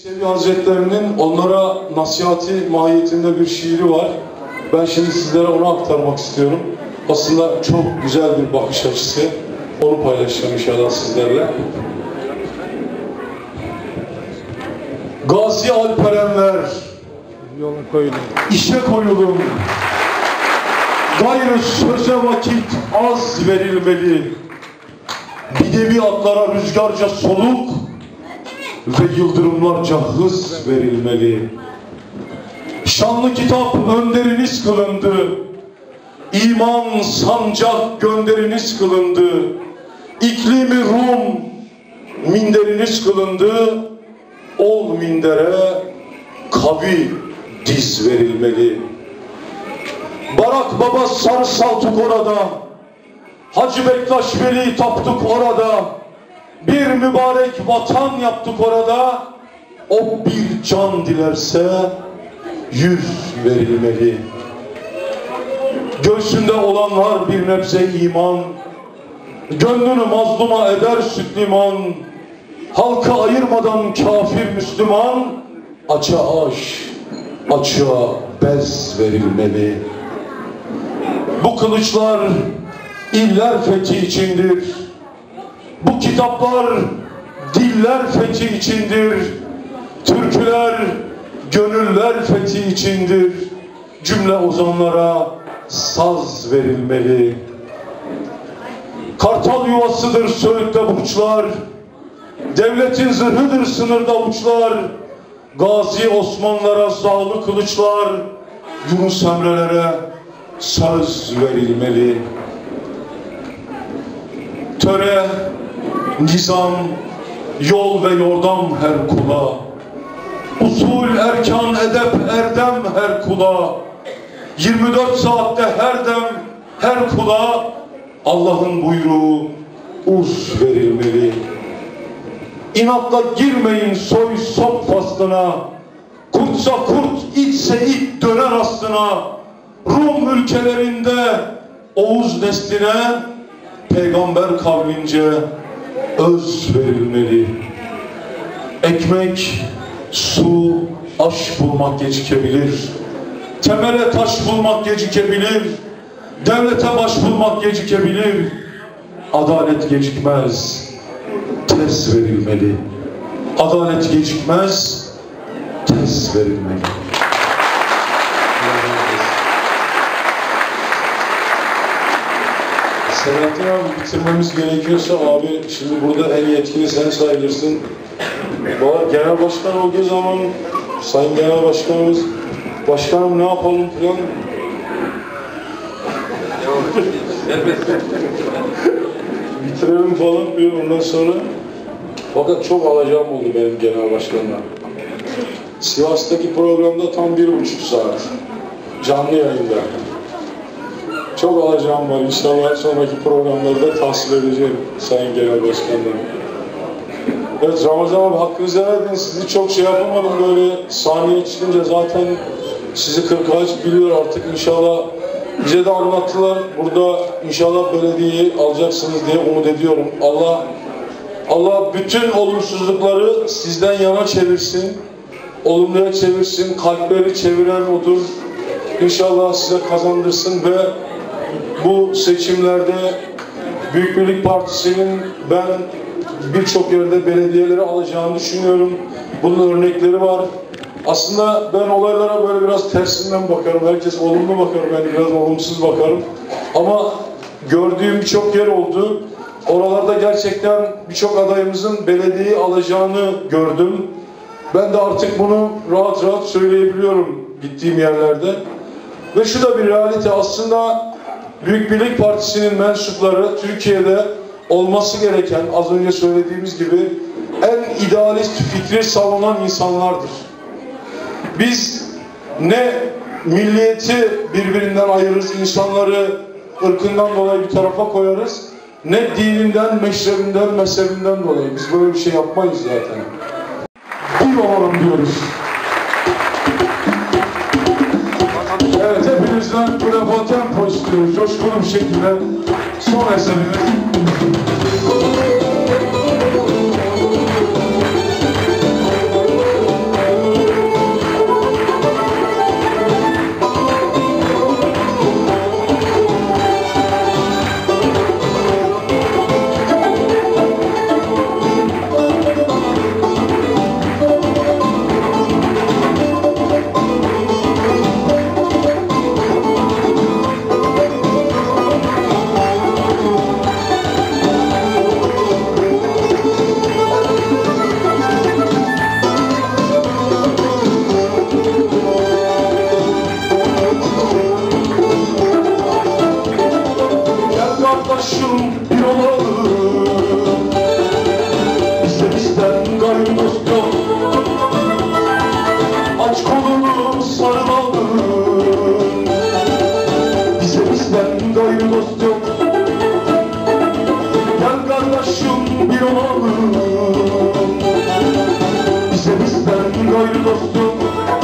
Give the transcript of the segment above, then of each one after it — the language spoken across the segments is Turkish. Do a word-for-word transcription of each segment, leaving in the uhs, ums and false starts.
Sevi Hazretlerinin onlara nasihati mahiyetinde bir şiiri var. Ben şimdi sizlere onu aktarmak istiyorum. Aslında çok güzel bir bakış açısı. Onu paylaşacağım inşallah sizlerle. Gazi Alperenler, işe koyulun. Gayrı söze vakit az verilmeli. Bidevi atlara rüzgarca soluk ve yıldırımlarca hız verilmeli. Şanlı kitap önderiniz kılındı. İman sancak gönderiniz kılındı. İklimi Rum minderiniz kılındı. Ol mindere kavi diz verilmeli. Barak Baba sarı saltuk orada. Hacı Bektaş Veli taptık orada. Bir mübarek vatan yaptık orada. O bir can dilerse yüz verilmeli. Göğsünde olanlar bir nebze iman, gönlünü mazluma eder süt liman. Halka ayırmadan kafir Müslüman, açığa aş, açığa bez verilmeli. Bu kılıçlar iller fethi içindir. Bu kitaplar diller fethi içindir. Türküler gönüller fethi içindir. Cümle ozanlara saz verilmeli. Kartal yuvasıdır Söğüt'te burçlar. Devletin zırhıdır sınırda uçlar. Gazi Osmanlara zağlı kılıçlar. Yunus Emre'lere söz verilmeli. Töre, nizam, yol ve yordam her kula. Usul, erkan, edep, erdem her kula. yirmi dört saatte her dem, her kula Allah'ın buyruğu uz verilmeli. İnatla girmeyin soy sop faslına. Kurtsa kurt, itse it döner aslına. Rum ülkelerinde Oğuz nesline peygamber kavlince öz verilmeli. Ekmek, su, aş bulmak gecikebilir. Temele taş bulmak gecikebilir. Devlete baş bulmak gecikebilir. Adalet gecikmez, tez verilmeli. Adalet gecikmez, tez verilmeli. Selahattin abi, bitirmemiz gerekiyorsa abi, şimdi burada en yetkili sen sayılırsın. Valla genel başkan olduğu zaman sayın genel başkanımız, başkanım ne yapalım falan. Bitirelim falan diyor ondan sonra. Fakat çok alacağım oldu benim genel başkanla. Sivas'taki programda tam bir buçuk saat. Canlı yayında. Çok alacağım var. İnşallah sonraki programlarda tahsil edeceğim sayın genel başkanım. Evet Ramazan abi hakkınızı verdin. Sizi çok şey yapamadım böyle sahneye çıkınca zaten sizi kırk ağaç biliyor artık inşallah. Bize de anlattılar. Burada inşallah belediyeyi alacaksınız diye umut ediyorum. Allah Allah bütün olumsuzlukları sizden yana çevirsin. Olumluya çevirsin. Kalpleri çeviren odur. İnşallah size kazandırsın ve bu seçimlerde Büyük Birlik Partisi'nin ben birçok yerde belediyeleri alacağını düşünüyorum. Bunun örnekleri var. Aslında ben olaylara böyle biraz tersinden bakarım. Herkes olumlu bakar, ben biraz olumsuz bakarım. Ama gördüğüm birçok yer oldu. Oralarda gerçekten birçok adayımızın belediyeyi alacağını gördüm. Ben de artık bunu rahat rahat söyleyebiliyorum gittiğim yerlerde. Ve şu da bir realite aslında Büyük Birlik Partisi'nin mensupları Türkiye'de olması gereken az önce söylediğimiz gibi en idealist fikri savunan insanlardır. Biz ne milliyeti birbirinden ayırırız, insanları ırkından dolayı bir tarafa koyarız, ne dininden, meşrebinden, mezhebinden dolayı. Biz böyle bir şey yapmayız zaten. Bir olalım diyoruz. Evet, hepinizden böyle tempo istiyoruz, coşkulu bir şekilde son eserimiz. gayrı dostum.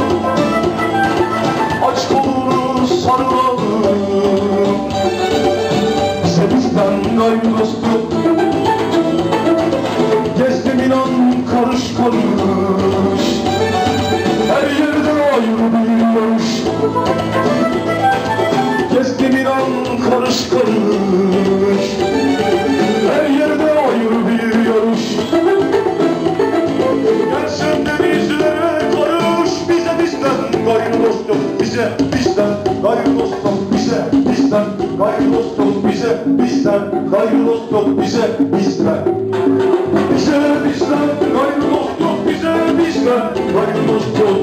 Aç kolunu sarılalım, bize bizden gayrı dostum. Gezdim inan karış karış, her yerde ayrı bir yarış. Gezdim inan karış karış, her yerde ayrı bir yarış. Gelsin de bizlere karış, bize bizden gayrı dostum. Bize bizden gayrı dostum, bize bizden gayrı dostum. Bize bizden gayrı dostum, bize bizden. Bize bizden gayrı dostum, bize bizden gayrı dostum.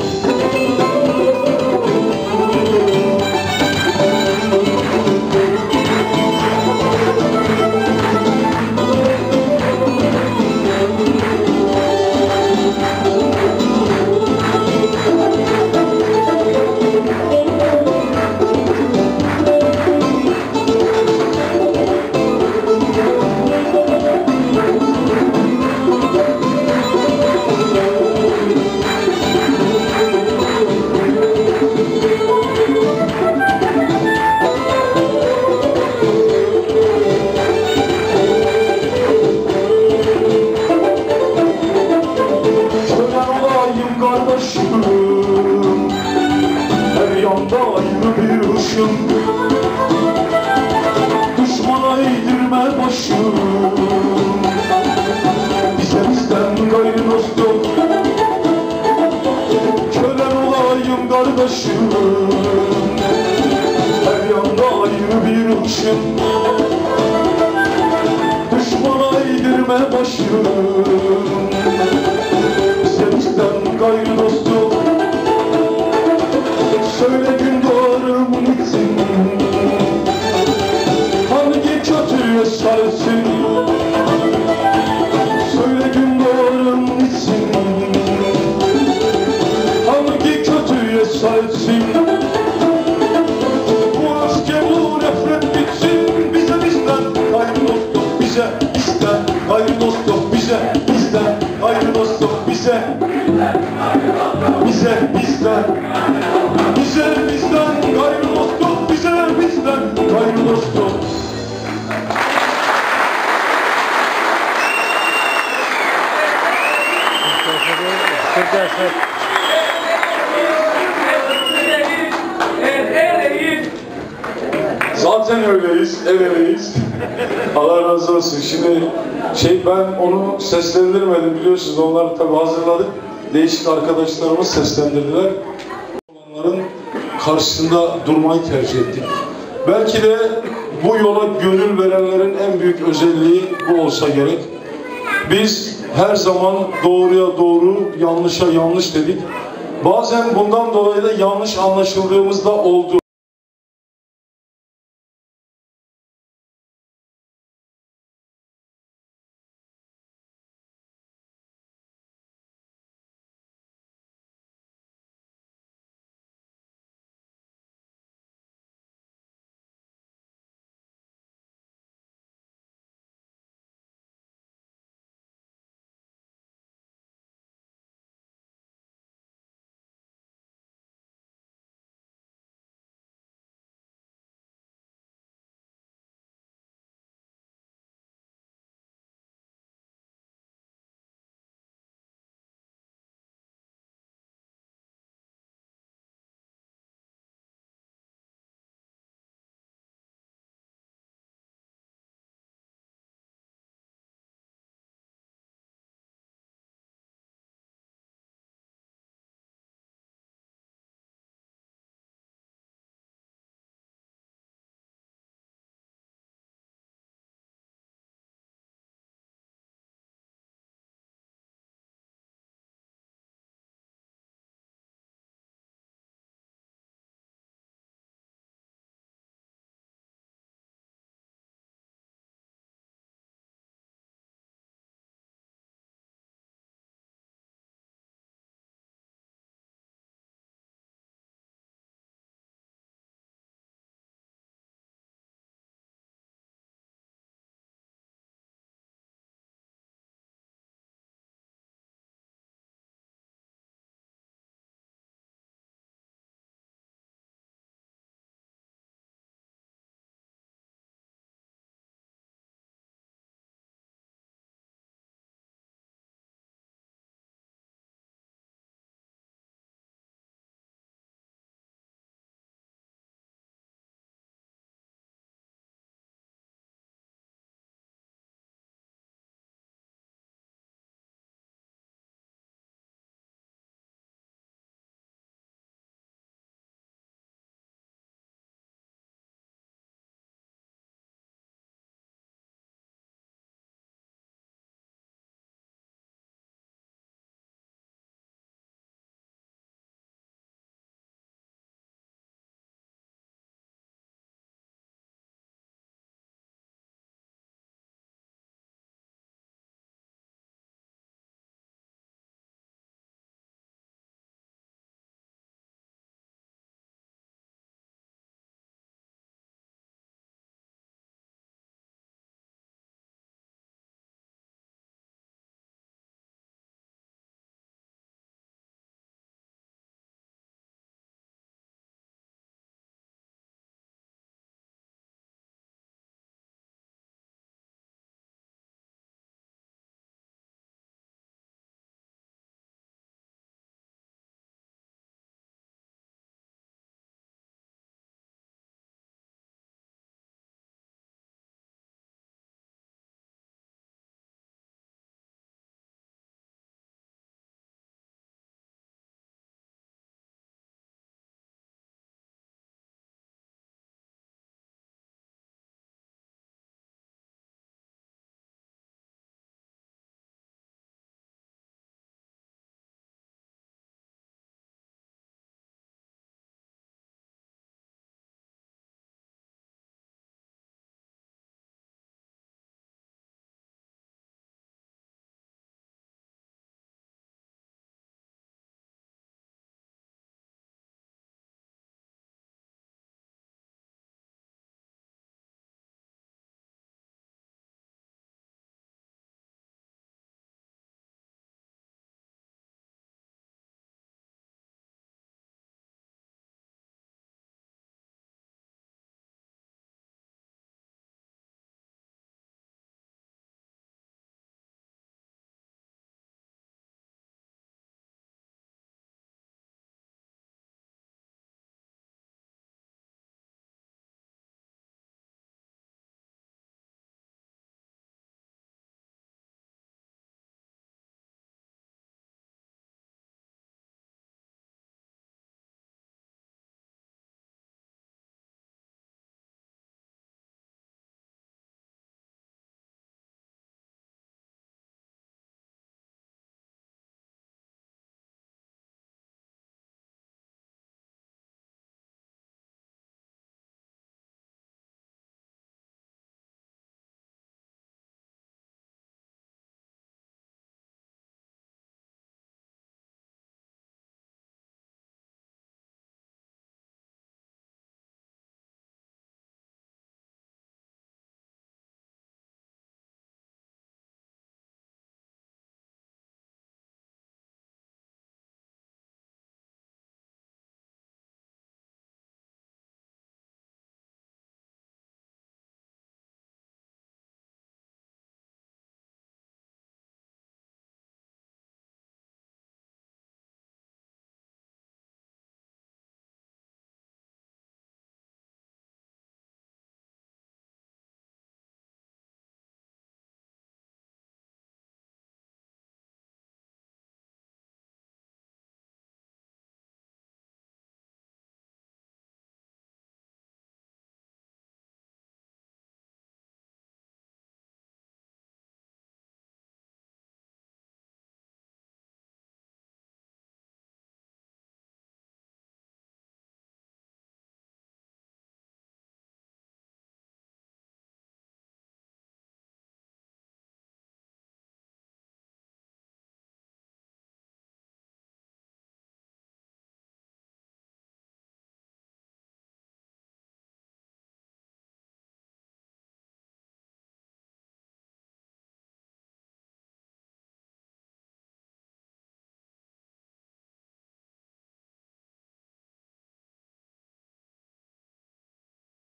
Her yanda ayrı bir ışın, düşmana eğdirme başım. Bize bizden gayrı dostum, kölen olayım kardeşim. Her yanda ayrı bir ışın, düşmana eğdirme başım. Bize bizden gayrı dostum. Söyle gün doğarım için, hangi kötüye sarılsın? Söyle gün doğarım için, hangi kötüye sarılsın? Bu öfke, bu nefret bitsin. Bize bizden gayrı dostum, bize bizden gayrı dostum. Bize bizden gayrı dostum, bize bize bizden. Bize bizden gayrı dostum, bize bizden gayrı dostum. Zaten öyleyiz, el eleyiz. Allah razı olsun. Şimdi şey, ben onu seslendirmedim, biliyorsunuz, onları tabii hazırladık. Değişik arkadaşlarımız seslendirdiler. Onların karşısında durmayı tercih ettik. Belki de bu yola gönül verenlerin en büyük özelliği bu olsa gerek. Biz her zaman doğruya doğru, yanlışa yanlış dedik. Bazen bundan dolayı da yanlış anlaşıldığımız da oldu.